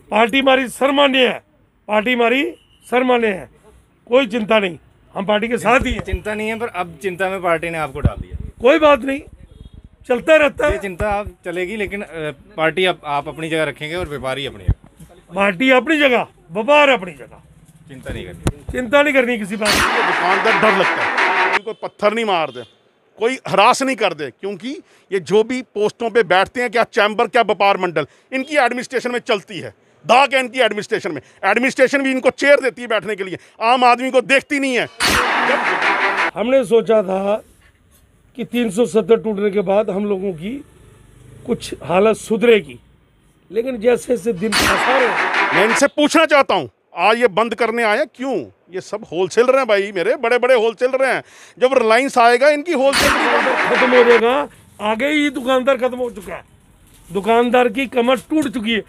Party हमारी सर्वमान्य है, पार्टी हमारी सर्वमान्य है, कोई चिंता नहीं, हम पार्टी के साथ ही हैं। चिंता नहीं है, पर अब चिंता में पार्टी ने आपको डाल दिया। कोई बात नहीं, चलता रहता ये है। चिंता आप चलेगी, लेकिन पार्टी आप अपनी जगह रखेंगे और व्यापारी अपनी जगह। पार्टी अपनी जगह, व्यापार अपनी जगह, चिंता नहीं करनी, चिंता नहीं करनी किसी बात की। दुकानदार डर लगता है, इनको पत्थर नहीं मार दे, कोई हरास नहीं कर दे, क्योंकि ये जो भी पोस्टों पे बैठते हैं, क्या चैम्बर क्या व्यापार मंडल, इनकी एडमिनिस्ट्रेशन में चलती है। दाग है इनकी एडमिनिस्ट्रेशन में, एडमिनिस्ट्रेशन भी इनको चेयर देती है बैठने के लिए, आम आदमी को देखती नहीं है। हमने सोचा था कि 370 टूटने के बाद हम लोगों की कुछ हालत सुधरेगी, लेकिन जैसे जैसे दिन आसान हो। मैं इनसे पूछना चाहता हूँ, आज ये बंद करने आए हैं क्यों? ये सब होलसेलर हैं भाई, मेरे बड़े बड़े होलसेलर हैं। जब रिलायंस आएगा इनकी होलसेल खत्म हो जाएगा, आगे ही दुकानदार खत्म हो चुका है, दुकानदार की कमर टूट चुकी है।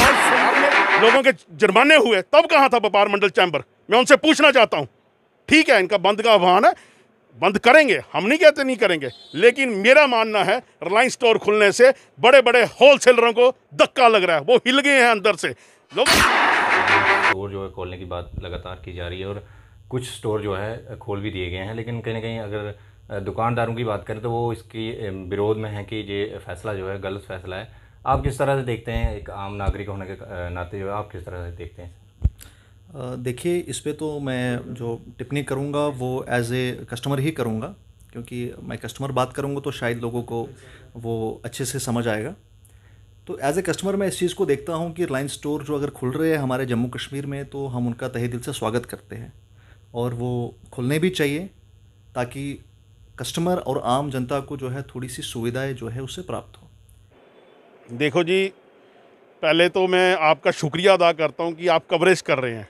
आज लोगों के जुर्माने हुए, तब कहाँ था व्यापार मंडल चैम्बर? मैं उनसे पूछना चाहता हूँ। ठीक है, इनका बंद का आह्वान है, बंद करेंगे, हम नहीं कहते नहीं करेंगे, लेकिन मेरा मानना है रिलायंस स्टोर खुलने से बड़े बड़े होलसेलरों को धक्का लग रहा है, वो हिल गए हैं अंदर से। लोग स्टोर जो है खोलने की बात लगातार की जा रही है और कुछ स्टोर जो है खोल भी दिए गए हैं, लेकिन कहीं ना कहीं अगर दुकानदारों की बात करें तो वो इसकी विरोध में है कि ये फैसला जो है गलत फैसला है। आप किस तरह से देखते हैं, एक आम नागरिक होने के नाते जो है आप किस तरह से देखते हैं? देखिए, इस पे तो मैं जो टिप्पणी करूँगा वो एज ए कस्टमर ही करूँगा, क्योंकि मैं कस्टमर बात करूँगा तो शायद लोगों को वो अच्छे से समझ आएगा। तो एज ए कस्टमर मैं इस चीज़ को देखता हूँ कि रिलायंस स्टोर जो अगर खुल रहे हैं हमारे जम्मू कश्मीर में, तो हम उनका तहे दिल से स्वागत करते हैं और वो खुलने भी चाहिए, ताकि कस्टमर और आम जनता को जो है थोड़ी सी सुविधाएँ जो है उससे प्राप्त हो। देखो जी, पहले तो मैं आपका शुक्रिया अदा करता हूं कि आप कवरेज कर रहे हैं।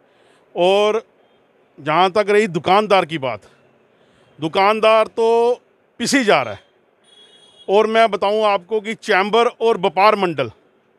और जहां तक रही दुकानदार की बात, दुकानदार तो पिसी जा रहा है। और मैं बताऊं आपको कि चैम्बर और व्यापार मंडल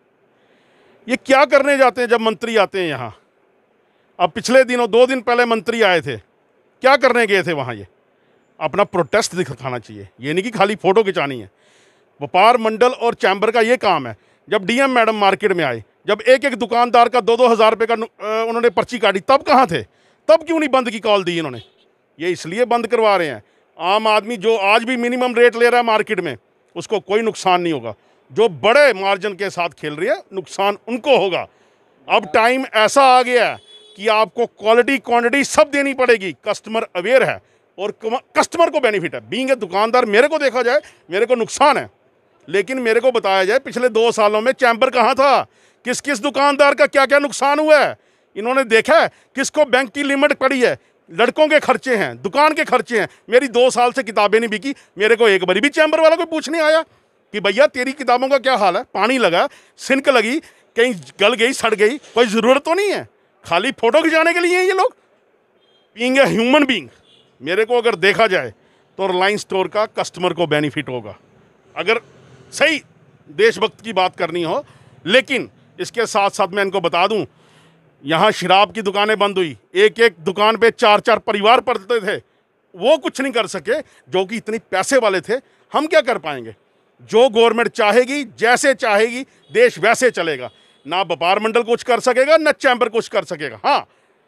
ये क्या करने जाते हैं जब मंत्री आते हैं यहाँ। अब पिछले दिनों 2 दिन पहले मंत्री आए थे, क्या करने गए थे वहाँ? ये अपना प्रोटेस्ट दिखाना चाहिए, ये नहीं कि खाली फ़ोटो खिंचानी है। व्यापार मंडल और चैम्बर का ये काम है। जब डीएम मैडम मार्केट में आए, जब एक एक दुकानदार का 2-2 हज़ार रुपये का उन्होंने पर्ची काटी, तब कहाँ थे? तब क्यों नहीं बंद की कॉल दी इन्होंने? ये इसलिए बंद करवा रहे हैं। आम आदमी जो आज भी मिनिमम रेट ले रहा है मार्केट में, उसको कोई नुकसान नहीं होगा। जो बड़े मार्जिन के साथ खेल रही है, नुकसान उनको होगा। अब टाइम ऐसा आ गया है कि आपको क्वालिटी क्वांटिटी सब देनी पड़ेगी। कस्टमर अवेयर है और कस्टमर को बेनिफिट है। बीइंग ए दुकानदार, मेरे को देखा जाए मेरे को नुकसान है, लेकिन मेरे को बताया जाए पिछले 2 सालों में चैम्बर कहाँ था, किस किस दुकानदार का क्या क्या नुकसान हुआ है। इन्होंने देखा है किसको बैंक की लिमिट पड़ी है, लड़कों के खर्चे हैं, दुकान के खर्चे हैं। मेरी 2 साल से किताबें नहीं बिकी, मेरे को एक बारी भी चैम्बर वाला कोई पूछने आया कि भैया तेरी किताबों का क्या हाल है, पानी लगा, सिनक लगी, कहीं गल गई, सड़ गई, कोई ज़रूरत तो नहीं है, खाली फ़ोटो खिंचाने के लिए हैं ये लोग। बीइंग ए ह्यूमन बीइंग, मेरे को अगर देखा जाए तो रिलायंस स्टोर का कस्टमर को बेनिफिट होगा, अगर सही देशभक्त की बात करनी हो। लेकिन इसके साथ साथ मैं इनको बता दूं, यहाँ शराब की दुकानें बंद हुई, एक एक दुकान पे 4-4 परिवार पड़ते थे, वो कुछ नहीं कर सके जो कि इतने पैसे वाले थे। हम क्या कर पाएंगे? जो गवर्नमेंट चाहेगी, जैसे चाहेगी, देश वैसे चलेगा। ना व्यापार मंडल कुछ कर सकेगा, ना चैम्बर कुछ कर सकेगा। हाँ,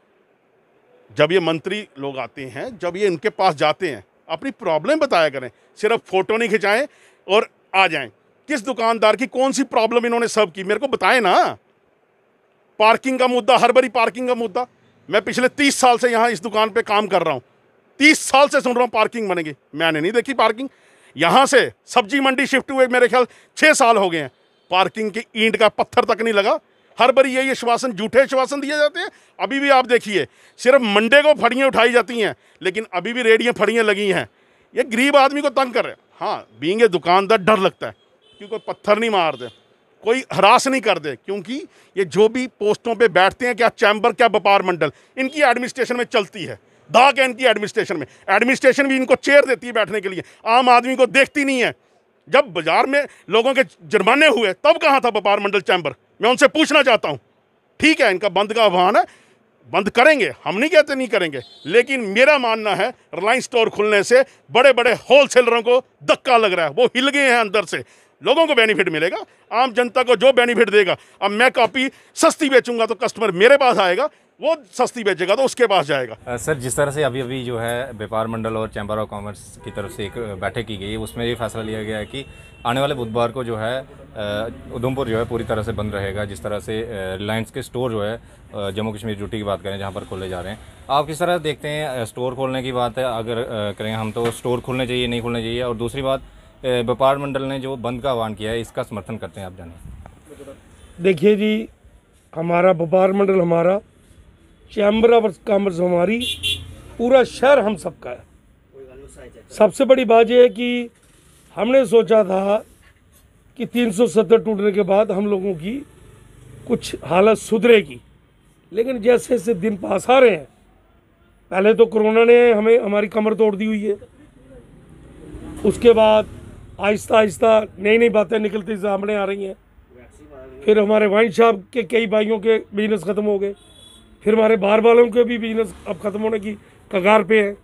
जब ये मंत्री लोग आते हैं, जब ये इनके पास जाते हैं, अपनी प्रॉब्लम बताया करें, सिर्फ फोटो नहीं खिंचाएं और आ जाएं। किस दुकानदार की कौन सी प्रॉब्लम इन्होंने सब की, मेरे को बताएं ना। पार्किंग का मुद्दा, हर बारी पार्किंग का मुद्दा। मैं पिछले 30 साल से यहाँ इस दुकान पे काम कर रहा हूँ, 30 साल से सुन रहा हूँ पार्किंग बनेगी, मैंने नहीं देखी पार्किंग। यहाँ से सब्जी मंडी शिफ्ट हुए मेरे ख्याल 6 साल हो गए हैं, पार्किंग की ईंट का पत्थर तक नहीं लगा। हर बारी यही आश्वासन, झूठे आश्वासन दिए जाते हैं। अभी भी आप देखिए, सिर्फ मंडे को फड़ियाँ उठाई जाती हैं, लेकिन अभी भी रेडियाँ फड़ियाँ लगी हैं। ये गरीब आदमी को तंग कर रहे हैं। हाँ, बीइंग ए दुकानदार डर लगता है कि कोई पत्थर नहीं मार दे, कोई हरास नहीं कर दे, क्योंकि ये जो भी पोस्टों पे बैठते हैं, क्या चैम्बर क्या व्यापार मंडल, इनकी एडमिनिस्ट्रेशन में चलती है। दाग है इनकी एडमिनिस्ट्रेशन में, एडमिनिस्ट्रेशन भी इनको चेयर देती है बैठने के लिए, आम आदमी को देखती नहीं है। जब बाजार में लोगों के जुर्माने हुए, तब कहाँ था व्यापार मंडल चैम्बर? मैं उनसे पूछना चाहता हूँ। ठीक है, इनका बंद का आह्वान है, बंद करेंगे, हम नहीं कहते नहीं करेंगे, लेकिन मेरा मानना है रिलायंस स्टोर खुलने से बड़े बड़े होलसेलरों को धक्का लग रहा है, वो हिल गए हैं अंदर से। लोगों को बेनिफिट मिलेगा, आम जनता को जो बेनिफिट देगा। अब मैं कॉपी सस्ती बेचूंगा तो कस्टमर मेरे पास आएगा, वो सस्ती बेचेगा तो उसके पास जाएगा। सर, जिस तरह से अभी अभी जो है व्यापार मंडल और चैम्बर ऑफ कॉमर्स की तरफ से एक बैठक की गई है, उसमें ये फैसला लिया गया है कि आने वाले बुधवार को जो है उधमपुर जो है पूरी तरह से बंद रहेगा। जिस तरह से रिलायंस के स्टोर जो है जम्मू कश्मीर यूटी की बात करें जहाँ पर खोले जा रहे हैं, आप किस तरह देखते हैं? स्टोर खोलने की बात है, अगर करें हम तो स्टोर खोलने चाहिए, नहीं खोलने चाहिए? और दूसरी बात, व्यापार मंडल ने जो बंद का आह्वान किया है, इसका समर्थन करते हैं आप जानिए। देखिए जी, हमारा व्यापार मंडल, हमारा चैम्बर ऑफ कॉमर्स हमारी, पूरा शहर हम सबका है। सबसे बड़ी बात यह है कि हमने सोचा था कि 370 टूटने के बाद हम लोगों की कुछ हालत सुधरेगी, लेकिन जैसे जैसे दिन पास आ रहे हैं, पहले तो कोरोना ने हमें हमारी कमर तोड़ दी हुई है, उसके बाद आहिस्ता आहिस्ता नई नई बातें निकलती सामने आ रही हैं। फिर हमारे वाइन शॉप के कई भाइयों के बिजनेस ख़त्म हो गए, फिर हमारे बार वालों के भी बिजनेस अब ख़त्म होने की कगार पे है।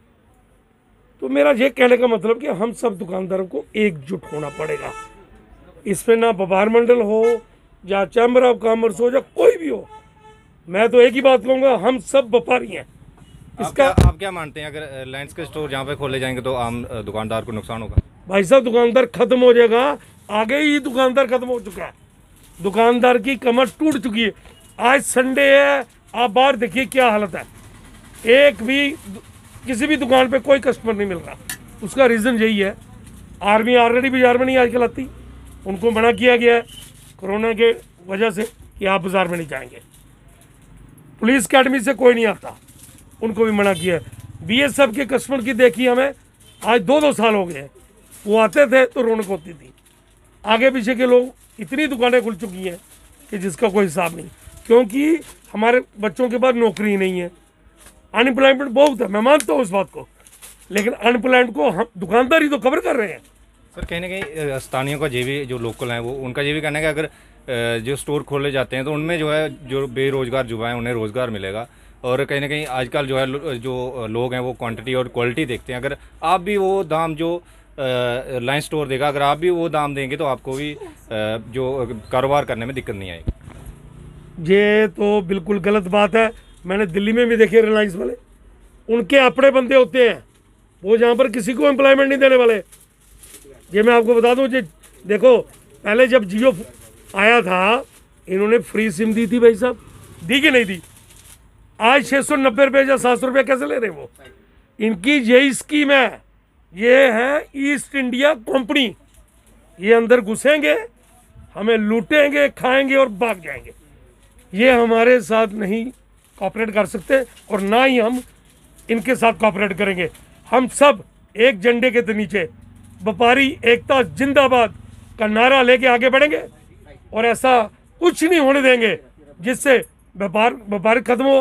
तो मेरा ये कहने का मतलब कि हम सब दुकानदारों को एकजुट होना पड़ेगा। इसमें ना व्यापार मंडल हो या चैम्बर ऑफ कॉमर्स हो या कोई भी हो, मैं तो एक ही बात कहूँगा, हम सब व्यापारी हैं। इसका आप क्या मानते हैं, अगर रिलायंस के स्टोर जहाँ पे खोले जाएंगे तो आम दुकानदार को नुकसान होगा? भाई साहब, दुकानदार खत्म हो जाएगा, आगे ही दुकानदार खत्म हो चुका है, दुकानदार की कमर टूट चुकी है। आज संडे है, आप बाहर देखिए क्या हालत है, एक भी किसी भी दुकान पे कोई कस्टमर नहीं मिल रहा। उसका रीज़न यही है, आर्मी ऑलरेडी बाजार में नहीं आजकल आती, उनको मना किया गया है कोरोना के वजह से कि आप बाजार में नहीं जाएंगे। पुलिस अकेडमी से कोई नहीं आता, उनको भी मना किया है। बीएसएफ के कस्टमर की देखी हमें आज 2-2 साल हो गए हैं, वो आते थे तो रौनक होती थी। आगे पीछे के लोग, इतनी दुकानें खुल चुकी हैं कि जिसका कोई हिसाब नहीं, क्योंकि हमारे बच्चों के पास नौकरी ही नहीं है। अनएम्प्लॉयमेंट बहुत है, मैं मानता हूँ उस बात को, लेकिन अनएम्प्लॉयमेंट को हम दुकानदार ही तो कवर कर रहे हैं। सर, कहीं ना कहीं स्थानीयों का ये भी, जो लोकल हैं, वो उनका ये भी कहना है कि अगर जो स्टोर खोले जाते हैं तो उनमें जो है जो बेरोजगार युवा हैं उन्हें रोजगार मिलेगा। और कहीं ना कहीं आजकल जो है जो लोग हैं वो क्वांटिटी और क्वालिटी देखते हैं। अगर आप भी वो दाम जो रिलायंस स्टोर देगा, अगर आप भी वो दाम देंगे तो आपको भी जो कारोबार करने में दिक्कत नहीं आएगी। ये तो बिल्कुल गलत बात है। मैंने दिल्ली में भी देखे रिलायंस वाले, उनके अपने बंदे होते हैं, वो जहाँ पर किसी को एम्प्लॉयमेंट नहीं देने वाले। ये मैं आपको बता दूँ, देखो पहले जब जियो आया था, इन्होंने फ्री सिम दी थी, भाई साहब दी कि नहीं दी? आज 690 रुपये या 700 रुपये कैसे ले रहे हैं वो? इनकी यही स्कीम है, ये है ईस्ट इंडिया कंपनी। ये अंदर घुसेंगे, हमें लूटेंगे, खाएंगे और भाग जाएंगे। ये हमारे साथ नहीं कॉपरेट कर सकते और ना ही हम इनके साथ कॉपरेट करेंगे। हम सब एक झंडे के नीचे व्यापारी एकता जिंदाबाद का नारा लेके आगे बढ़ेंगे और ऐसा कुछ नहीं होने देंगे जिससे व्यापारी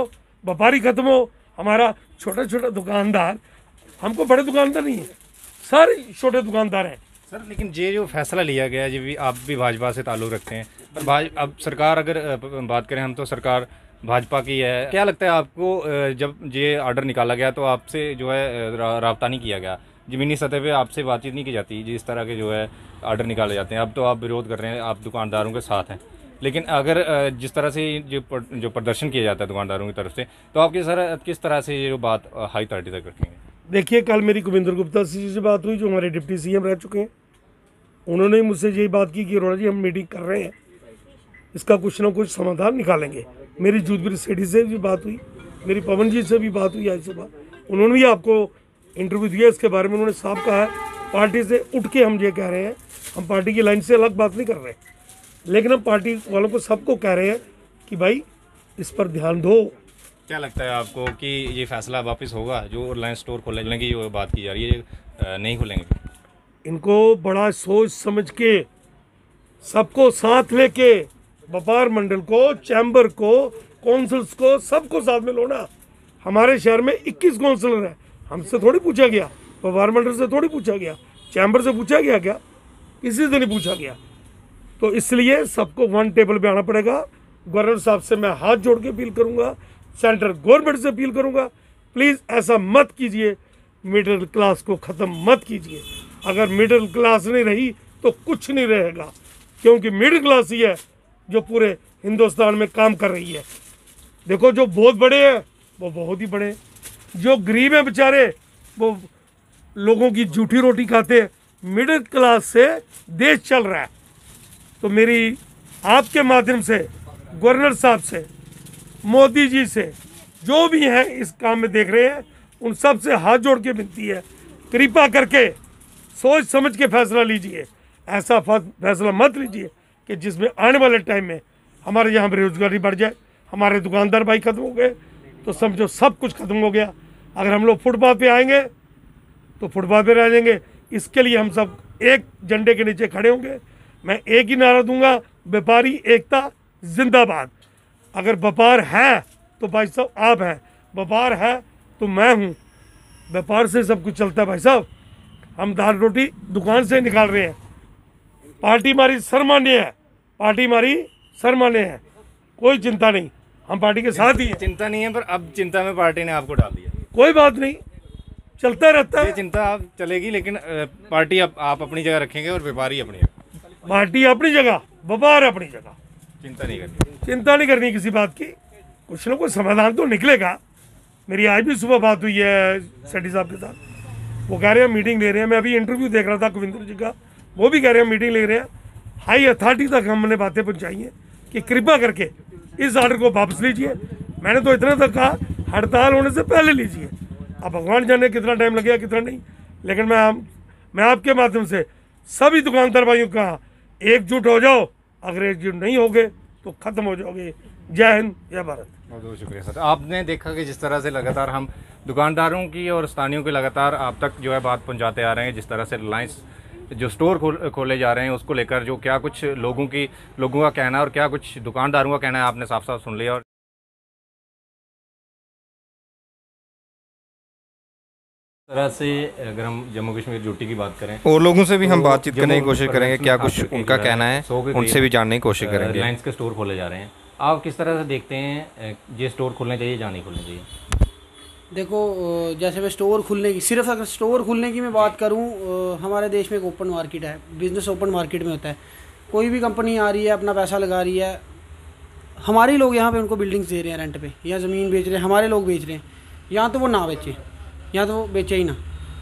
खत्म हो। हमारा छोटा छोटा दुकानदार, हमको बड़े दुकानदार नहीं है, सारे छोटे दुकानदार हैं। सर, लेकिन ये जो फैसला लिया गया है, ये भी आप भी भाजपा से ताल्लुक़ रखते हैं, पर अब सरकार, अगर बात करें हम तो सरकार भाजपा की है। क्या लगता है आपको, जब ये ऑर्डर निकाला गया तो आपसे जो है राब्ता नहीं किया गया, ज़मीनी सतह पे आपसे बातचीत नहीं की जाती जिस तरह के जो है ऑर्डर निकाले जाते हैं? अब तो आप विरोध कर रहे हैं, आप दुकानदारों के साथ हैं, लेकिन अगर जिस तरह से जो प्रदर्शन किया जाता है दुकानदारों की तरफ से, तो आप किस तरह से ये जो बात हाई अथॉरिटी तक रखेंगे? देखिए, कल मेरी कुविंदर गुप्ता जी से बात हुई, जो हमारे डिप्टी सीएम रह चुके हैं। उन्होंने मुझसे यही बात की कि अरोड़ा जी, हम मीटिंग कर रहे हैं, इसका कुछ ना कुछ समाधान निकालेंगे। मेरी जूतगिरी सेठी से भी बात हुई, मेरी पवन जी से भी बात हुई आज सुबह, उन्होंने भी आपको इंटरव्यू दिया इसके बारे में। उन्होंने साफ कहा है, पार्टी से उठ के हम ये कह रहे हैं, हम पार्टी की लाइन से अलग बात नहीं कर रहे, लेकिन हम पार्टी वालों को सबको कह रहे हैं कि भाई इस पर ध्यान दो। क्या लगता है आपको कि ये फैसला वापस होगा, जो रिलायंस स्टोर खोलने की जो बात की जा रही है, नहीं खुलेंगे? इनको बड़ा सोच समझ के, सबको साथ लेके, व्यापार मंडल को, चैम्बर को, कौंसल्स को, सबको साथ में लो ना। हमारे शहर में 21 काउंसलर हैं, हमसे थोड़ी पूछा गया, व्यापार मंडल से थोड़ी पूछा गया, चैम्बर से पूछा गया क्या? किसी से नहीं पूछा गया। तो इसलिए सबको वन टेबल पे आना पड़ेगा। गवर्नर साहब से मैं हाथ जोड़ के अपील करूंगा, सेंट्रल गवर्नमेंट से अपील करूंगा, प्लीज़ ऐसा मत कीजिए, मिडिल क्लास को ख़त्म मत कीजिए। अगर मिडिल क्लास नहीं रही तो कुछ नहीं रहेगा, क्योंकि मिडिल क्लास ही है जो पूरे हिंदुस्तान में काम कर रही है। देखो जो बहुत बड़े हैं वो बहुत ही बड़े हैं, जो गरीब हैं बेचारे वो लोगों की जूठी रोटी खाते हैं। मिडिल क्लास से देश चल रहा है। तो मेरी आपके माध्यम से गवर्नर साहब से, मोदी जी से, जो भी हैं इस काम में देख रहे हैं, उन सब से हाथ जोड़ के विनती है, कृपा करके सोच समझ के फैसला लीजिए। ऐसा फैसला मत लीजिए कि जिसमें आने वाले टाइम में हमारे यहाँ बेरोजगारी बढ़ जाए, हमारे दुकानदार भाई खत्म हो गए तो समझो सब कुछ खत्म हो गया। अगर हम लोग फुटपाथ पे आएंगे तो फुटपाथ पे रह जाएंगे। इसके लिए हम सब एक झंडे के नीचे खड़े होंगे। मैं एक ही नारा दूंगा, व्यापारी एकता जिंदाबाद। अगर व्यापार है तो भाई साहब आप हैं, व्यापार है तो मैं हूँ। व्यापार से सब कुछ चलता है भाई साहब। हम दाल रोटी दुकान से निकाल रहे हैं। पार्टी हमारी सर्वमान्य है, पार्टी हमारी सर्वमान्य है, कोई चिंता नहीं, हम पार्टी के साथ ही हैं। चिंता नहीं है, पर अब चिंता में पार्टी ने आपको डाल दिया। कोई बात नहीं, चलता रहता ये है। चिंता आप चलेगी, लेकिन पार्टी आप अपनी जगह रखेंगे और व्यापारी अपनी जगह। पार्टी अपनी जगह, व्यापार अपनी जगह, चिंता नहीं करनी। चिंता नहीं करनी किसी बात की। कुछ ना कुछ समाधान तो निकलेगा। मेरी आज भी सुबह बात हुई है सेठी साहब के साथ, वो कह रहे हैं मीटिंग ले रहे हैं। मैं अभी इंटरव्यू देख रहा था कविंद्र जी का, वो भी कह रहे हैं मीटिंग ले रहे हैं। हाई अथॉरिटी तक हमने बातें पहुँचाई हैं कि कृपा करके इस ऑर्डर को वापस लीजिए। मैंने तो इतना तक कहा हड़ताल होने से पहले लीजिए। अब भगवान जाने कितना टाइम लगेगा कितना नहीं, लेकिन मैं आपके माध्यम से सभी दुकानदार भाइयों का एकजुट हो जाओ। अगर एकजुट नहीं होगे तो खत्म हो जाओगे। जय हिंद, जय भारत। बहुत बहुत शुक्रिया सर। आपने देखा कि जिस तरह से लगातार हम दुकानदारों की और स्थानीयों की लगातार आप तक जो है बात पहुंचाते आ रहे हैं, जिस तरह से रिलायंस जो स्टोर खोले जा रहे हैं उसको लेकर जो क्या कुछ लोगों का कहना है और क्या कुछ दुकानदारों का कहना है, आपने साफ साफ सुन लिया। और तरह से अगर हम जम्मू कश्मीर यूटी की बात करें और लोगों से भी हम तो बातचीत करने की जम्मू कोशिश करेंगे, क्या कुछ खास करके उनका जो है कहना है 100 के उनसे करीब भी जानने की कोशिश करेंगे। रिलायंस के स्टोर खोले जा रहे हैं। आप किस तरह से देखते हैं, ये स्टोर खोलने चाहिए या नहीं खोलने चाहिए? देखो, जैसे मैं स्टोर खुलने की, सिर्फ अगर स्टोर खुलने की मैं बात करूं, हमारे देश में एक ओपन मार्केट है, बिज़नेस ओपन मार्केट में होता है। कोई भी कंपनी आ रही है, अपना पैसा लगा रही है, हमारे लोग यहाँ पे उनको बिल्डिंग्स दे रहे हैं रेंट पे या ज़मीन बेच रहे हैं, हमारे लोग बेच रहे हैं। यहाँ तो वो ना बेचे, यहाँ तो वो बेचे ही ना।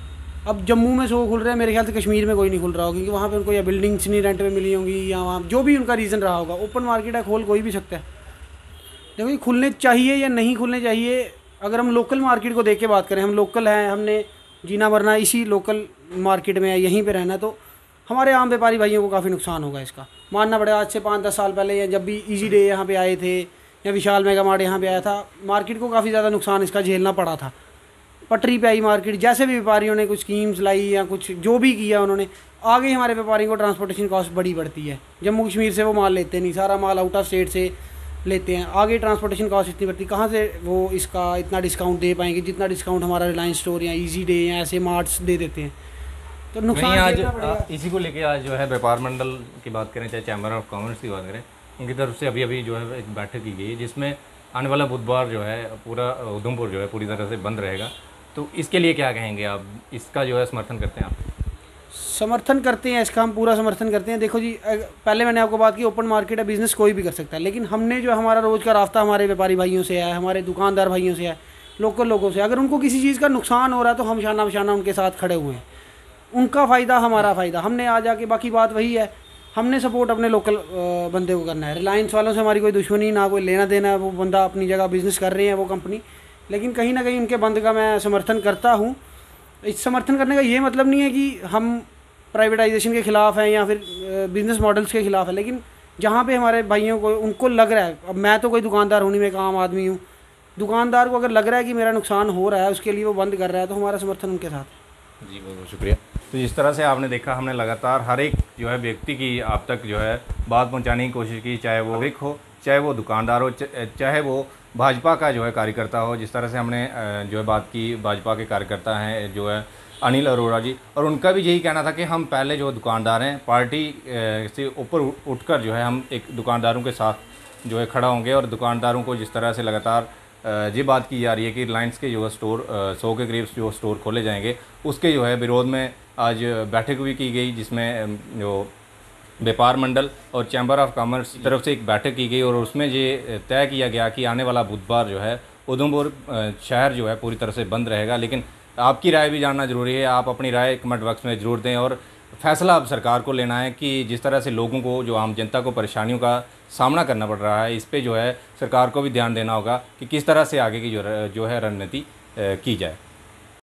अब जम्मू में 100 खुल रहे हैं, मेरे ख्याल से कश्मीर में कोई नहीं खुल रहा होगा, क्योंकि वहाँ पे उनको या बिल्डिंग्स नहीं रेंट पे मिली होंगी या वहाँ जो भी उनका रीज़न रहा होगा। ओपन मार्केट है, खोल कोई भी सकता है। देखो ये खुलने चाहिए या नहीं खुलने चाहिए, अगर हम लोकल मार्केट को देख के बात करें, हम लोकल हैं, हमने जीना मरना इसी लोकल मार्केट में है, यहीं पे रहना, तो हमारे आम व्यापारी भाइयों को काफ़ी नुकसान होगा इसका। मानना पड़ेगा, आज से 5-10 साल पहले या जब भी ईजी डे यहाँ पे आए थे या विशाल मेगा मार्ट यहाँ पे आया था, मार्केट को काफ़ी ज़्यादा नुकसान इसका झेलना पड़ा था। पटरी पे आई मार्केट, जैसे भी व्यापारियों ने कुछ स्कीम्स लाई या कुछ जो भी किया उन्होंने, आगे हमारे व्यापारियों को ट्रांसपोर्टेशन कॉस्ट बड़ी बढ़ती है। जम्मू कश्मीर से वो माल लेते नहीं, सारा माल आउट ऑफ स्टेट से लेते हैं। आगे ट्रांसपोर्टेशन कॉस्ट इतनी बढ़ती, कहाँ से वो इसका इतना डिस्काउंट दे पाएंगे जितना डिस्काउंट हमारा रिलायंस स्टोर या ईजी डे या ऐसे मार्ट्स दे देते हैं। तो नुकसान आज झेलना पड़ेगा। इसी को लेके आज जो है व्यापार मंडल की बात करें, चाहे चैम्बर ऑफ कॉमर्स की बात करें, उनकी तरफ से अभी जो है एक बैठक की गई है, जिसमें आने वाला बुधवार जो है पूरा उधमपुर जो है पूरी तरह से बंद रहेगा। तो इसके लिए क्या कहेंगे आप? इसका जो है समर्थन करते हैं आप? समर्थन करते हैं, इसका हम पूरा समर्थन करते हैं। देखो जी, पहले मैंने आपको बात की, ओपन मार्केट है, बिज़नेस कोई भी कर सकता है, लेकिन हमने जो हमारा रोज़ का रास्ता हमारे व्यापारी भाइयों से है, हमारे दुकानदार भाइयों से है, लोकल लोगों से, अगर उनको किसी चीज़ का नुकसान हो रहा है तो हम शाना बशाना उनके साथ खड़े हुए हैं। उनका फ़ायदा हमारा फ़ायदा, हमने आ जाके, बाकी बात वही है, हमने सपोर्ट अपने लोकल बंदे को करना है। रिलायंस वालों से हमारी कोई दुश्मनी ना कोई लेना देना है, वो बंदा अपनी जगह बिज़नेस कर रहे हैं वो कंपनी, लेकिन कहीं ना कहीं उनके बंद का मैं समर्थन करता हूँ। इस समर्थन करने का ये मतलब नहीं है कि हम प्राइवेटाइजेशन के ख़िलाफ़ हैं या फिर बिज़नेस मॉडल्स के ख़िलाफ़ है, लेकिन जहाँ पे हमारे भाइयों को उनको लग रहा है, अब मैं तो कोई दुकानदार हूँ नहीं, मैं एक आम आदमी हूँ, दुकानदार को अगर लग रहा है कि मेरा नुकसान हो रहा है, उसके लिए वो बंद कर रहा है, तो हमारा समर्थन उनके साथ है। जी बहुत बहुत शुक्रिया। तो जिस तरह से आपने देखा, हमने लगातार हर एक जो है व्यक्ति की आप तक जो है बात पहुंचाने की कोशिश की, चाहे वो नागरिक हो, चाहे वो दुकानदार हो, चाहे वो भाजपा का जो है कार्यकर्ता हो। जिस तरह से हमने जो है बात की, भाजपा के कार्यकर्ता हैं जो है अनिल अरोड़ा जी, और उनका भी यही कहना था कि हम पहले जो दुकानदार हैं, पार्टी से ऊपर उठकर जो है हम एक दुकानदारों के साथ जो है खड़ा होंगे और दुकानदारों को जिस तरह से लगातार ये बात की जा रही है कि रिलायंस के जो है स्टोर 100 के करीब जो स्टोर खोले जाएंगे, उसके जो है विरोध में आज बैठक भी की गई, जिसमें जो व्यापार मंडल और चैम्बर ऑफ कॉमर्स की तरफ से एक बैठक की गई और उसमें ये तय किया गया कि आने वाला बुधवार जो है उधमपुर शहर जो है पूरी तरह से बंद रहेगा। लेकिन आपकी राय भी जानना ज़रूरी है, आप अपनी राय कमेंट बॉक्स में ज़रूर दें और फैसला अब सरकार को लेना है कि जिस तरह से लोगों को, जो आम जनता को परेशानियों का सामना करना पड़ रहा है, इस पे जो है सरकार को भी ध्यान देना होगा कि किस तरह से आगे की जो है रणनीति की जाए।